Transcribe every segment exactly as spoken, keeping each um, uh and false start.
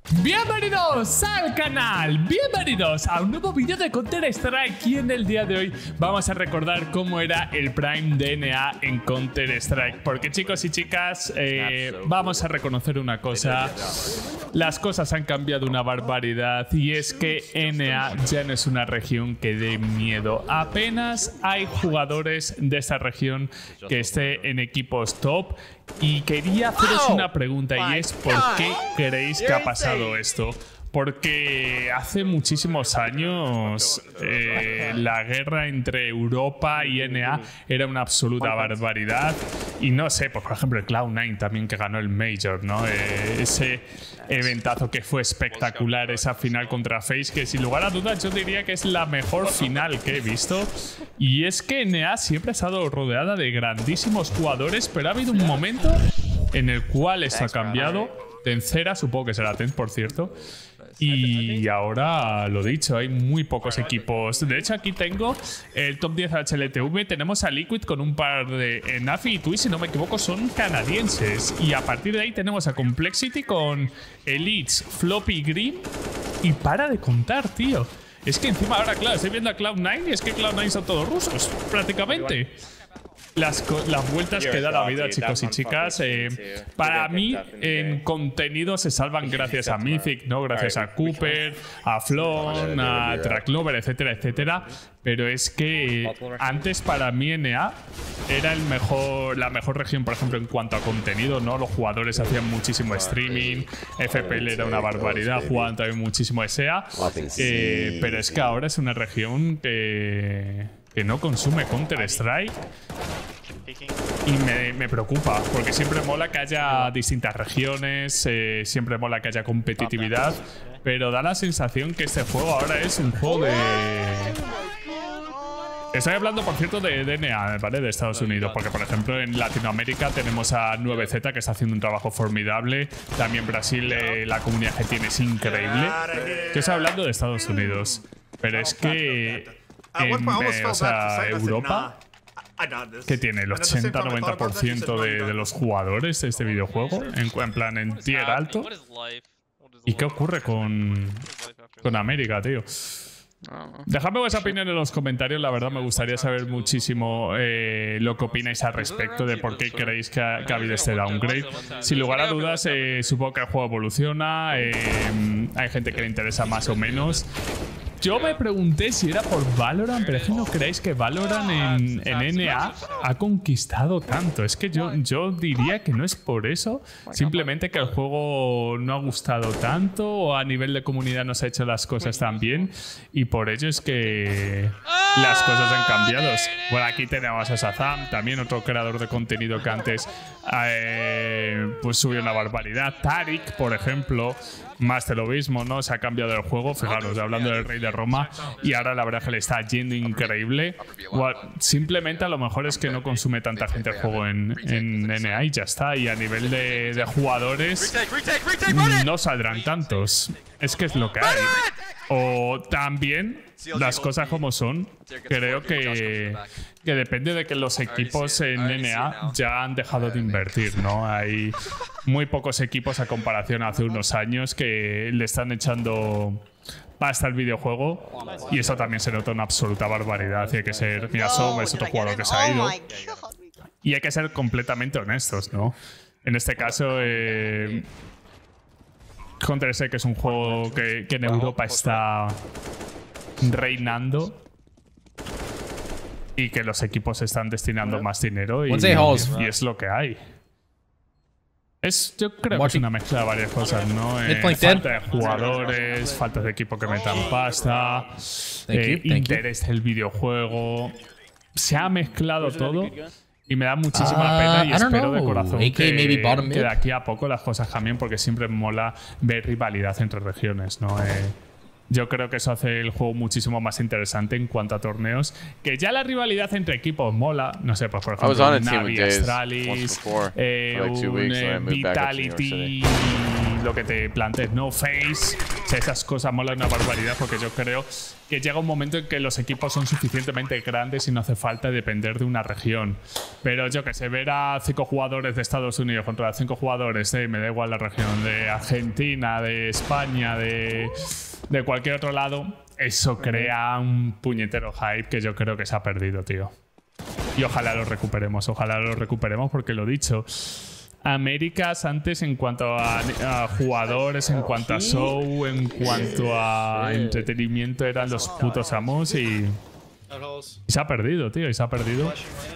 Bienvenidos al canal, bienvenidos a un nuevo vídeo de Counter-Strike y en el día de hoy vamos a recordar cómo era el Prime de N A en Counter-Strike. Porque chicos y chicas, eh, vamos a reconocer una cosa, las cosas han cambiado una barbaridad y es que N A ya no es una región que dé miedo. Apenas hay jugadores de esta región que esté en equipos top. Y quería haceros una pregunta y es ¿por qué creéis que ha pasado esto? Porque hace muchísimos años eh, la guerra entre Europa y N A era una absoluta barbaridad. Y no sé, pues por ejemplo el Cloud nueve también que ganó el Major, ¿no? Eh, ese eventazo que fue espectacular, esa final contra FaZe, que sin lugar a dudas yo diría que es la mejor final que he visto. Y es que N A siempre ha estado rodeada de grandísimos jugadores, pero ha habido un momento en el cual esto ha cambiado. Tencera, supongo que será Ten, por cierto. Y ahora, lo dicho, hay muy pocos equipos. De hecho, aquí tengo el top diez H L T V. Tenemos a Liquid con un par de... Eh, Nafi y Twitch, si no me equivoco, son canadienses. Y a partir de ahí tenemos a Complexity con Elites, Floppy, Green. Y para de contar, tío. Es que encima ahora, claro, estoy viendo a Cloud nueve y es que Cloud nueve son todos rusos, prácticamente. Las, las vueltas que da la vida, chicos y chicas. Eh, para mí, en contenido se salvan gracias a Mythic, ¿no? Gracias a Cooper, a Flon, a Tracklover, etcétera, etcétera. Pero es que antes para mí N A era el mejor, la mejor región, por ejemplo, en cuanto a contenido, ¿no? Los jugadores hacían muchísimo streaming, F P L era una barbaridad, jugaban también muchísimo S E A. Eh, pero es que ahora es una región que... que no consume Counter-Strike y me, me preocupa, porque siempre mola que haya distintas regiones, eh, siempre mola que haya competitividad, pero da la sensación que este juego ahora es un juego de... Estoy hablando, por cierto, de, de N A, ¿vale? De Estados Unidos, porque, por ejemplo, en Latinoamérica tenemos a nueve Z, que está haciendo un trabajo formidable. También Brasil, eh, la comunidad que tiene es increíble. Yo estoy hablando de Estados Unidos, pero es que... En, eh, o sea, Europa, que tiene el ochenta noventa por ciento de, de los jugadores de este videojuego, en, en plan en tier alto. ¿Y qué ocurre con, con América, tío? Dejadme vuestra opinión en los comentarios. La verdad me gustaría saber muchísimo eh, lo que opináis al respecto, de por qué creéis que ha, que ha habido este downgrade. Sin lugar a dudas, eh, supongo que el juego evoluciona, eh, hay gente que le interesa más o menos. Yo me pregunté si era por Valorant, pero es que no creéis que Valorant en, en N A ha conquistado tanto. Es que yo, yo diría que no es por eso, simplemente que el juego no ha gustado tanto o a nivel de comunidad no se ha hecho las cosas tan bien y por ello es que las cosas han cambiado. Bueno, aquí tenemos a Shazam, también otro creador de contenido que antes eh, pues subió una barbaridad. Tarik, por ejemplo, más de lo mismo, ¿no? Se ha cambiado el juego, fijaros, hablando del Rey de Roma, y ahora la verdad que le está yendo increíble. Simplemente a lo mejor es que no consume tanta gente el juego en, en N A y ya está. Y a nivel de, de jugadores no saldrán tantos. Es que es lo que hay. O también, las cosas como son, creo que, que depende de que los equipos en N A ya han dejado de invertir, ¿no? Hay muy pocos equipos a comparación hace unos años que le están echando pasta al videojuego y eso también se nota una absoluta barbaridad. Y hay que ser... Mira, Som es otro jugador que se ha ido. Y hay que ser completamente honestos, ¿no? En este caso... Eh, Counter-Strike es un juego que, que en Europa está reinando y que los equipos están destinando más dinero y, y es lo que hay. Es, yo creo que es una mezcla de varias cosas, ¿no? Eh, falta de jugadores, falta de equipo que metan pasta, eh, interés del videojuego. Se ha mezclado todo. Y me da muchísima uh, pena y espero de corazón que, que de aquí a poco las cosas cambien, porque siempre mola ver rivalidad entre regiones, ¿no? Eh, yo creo que eso hace el juego muchísimo más interesante en cuanto a torneos. Que ya la rivalidad entre equipos mola. No sé, pues por ejemplo, Navi, Astralis, eh, like un eh, Vitality... lo que te plantees, no face, o sea, esas cosas molan una barbaridad porque yo creo que llega un momento en que los equipos son suficientemente grandes y no hace falta depender de una región. Pero yo que sé, ver a cinco jugadores de Estados Unidos contra cinco jugadores de, me da igual la región, de Argentina, de España, de, de cualquier otro lado, eso crea un puñetero hype que yo creo que se ha perdido, tío. Y ojalá lo recuperemos, ojalá lo recuperemos porque lo dicho, Américas antes en cuanto a, a jugadores, en cuanto a show, en cuanto a entretenimiento eran los putos amos y, y se ha perdido, tío, y se ha perdido.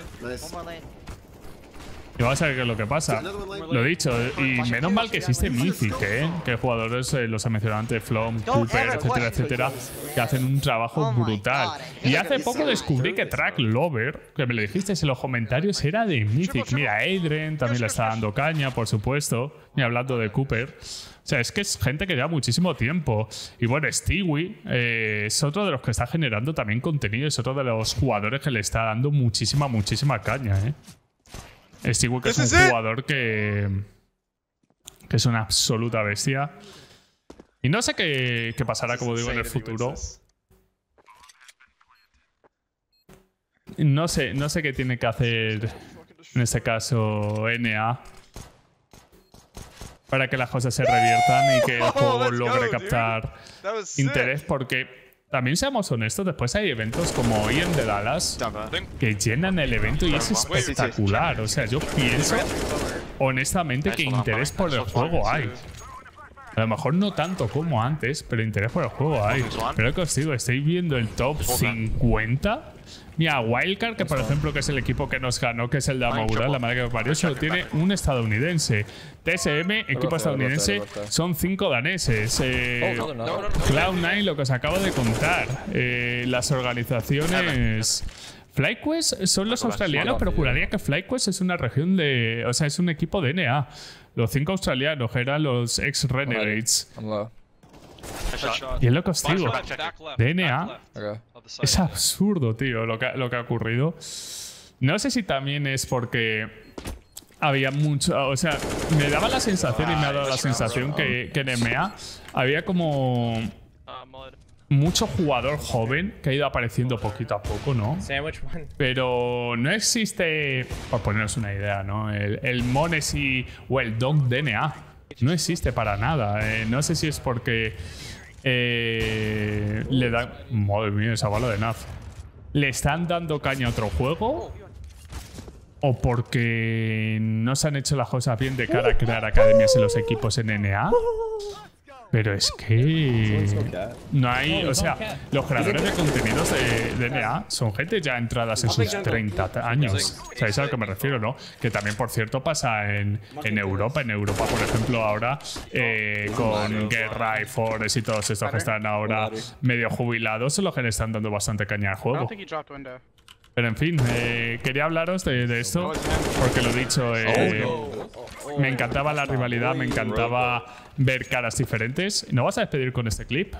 Y vamos a ver qué es lo que pasa. Lo dicho, y menos mal que existe Mythic, ¿eh? Que jugadores, eh, los he mencionado antes, Flom, Cooper, etcétera, etcétera, que hacen un trabajo brutal. Y hace poco descubrí que Track Lover, que me lo dijiste en los comentarios, era de Mythic. Mira, Adrian también le está dando caña, por supuesto. Y hablando de Cooper. O sea, es que es gente que lleva muchísimo tiempo. Y bueno, Stewie eh, es otro de los que está generando también contenido. Es otro de los jugadores que le está dando muchísima, muchísima caña, ¿eh? Stewie, que es un jugador que, que es una absoluta bestia. Y no sé qué, qué pasará, como digo, en el futuro. No sé, no sé qué tiene que hacer, en este caso, N A para que las cosas se reviertan y que el juego logre captar interés, porque también seamos honestos, después hay eventos como hoy en The Dallas que llenan el evento y es espectacular. O sea, yo pienso honestamente que interés por el juego hay. A lo mejor no tanto como antes, pero interés por el juego hay. Pero que os digo, estáis viendo el top cincuenta. Mira, Wildcard, que por ejemplo que es el equipo que nos ganó, que es el de Amoura, la madre que me parió, solo tiene un estadounidense. T S M, equipo estadounidense, son cinco daneses. Eh, Cloud nine, lo que os acabo de contar. Eh, las organizaciones... FlyQuest son los australianos, pero juraría que FlyQuest es una región de... O sea, es un equipo de N A. Los cinco australianos eran los ex-Renegades. Y es lo que os digo. De N A es absurdo, tío, lo que, lo que ha ocurrido. No sé si también es porque había mucho... O sea, me daba la sensación y me ha dado la sensación que, que en N M A había como... mucho jugador joven que ha ido apareciendo poquito a poco, ¿no? Pero no existe, por poneros una idea, ¿no? El, el Monesi o el Dog de N A no existe para nada. Eh, no sé si es porque eh, le dan... Madre mía, esa bala de N A F. ¿Le están dando caña a otro juego? ¿O porque no se han hecho las cosas bien de cara a crear academias en los equipos en N A? Pero es que no hay, o sea, los creadores de contenidos de, de N A son gente ya entradas en sus treinta años. ¿Sabéis a lo que me refiero, no? Que también, por cierto, pasa en, en Europa. En Europa, por ejemplo, ahora eh, con Guerra y Forest y todos estos que están ahora medio jubilados son los que le están dando bastante caña al juego. Pero en fin, eh, quería hablaros de, de esto porque lo dicho, eh, me encantaba la rivalidad, me encantaba ver caras diferentes. ¿No vas a despedir con este clip?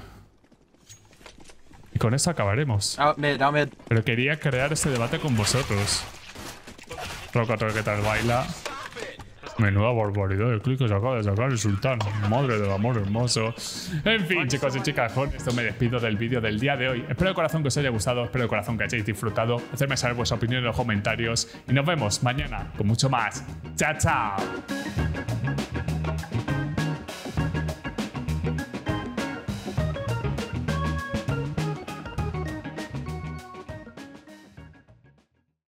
Y con eso acabaremos. Pero quería crear este debate con vosotros. Rocotor, ¿qué tal baila? Menuda barbaridad de clic que se acaba de sacar el sultán. Madre del amor hermoso. En fin, chicos y chicas, con esto me despido del vídeo del día de hoy. Espero de corazón que os haya gustado, espero de corazón que hayáis disfrutado. Hacedme saber vuestra opinión en los comentarios. Y nos vemos mañana con mucho más. ¡Chao, chao!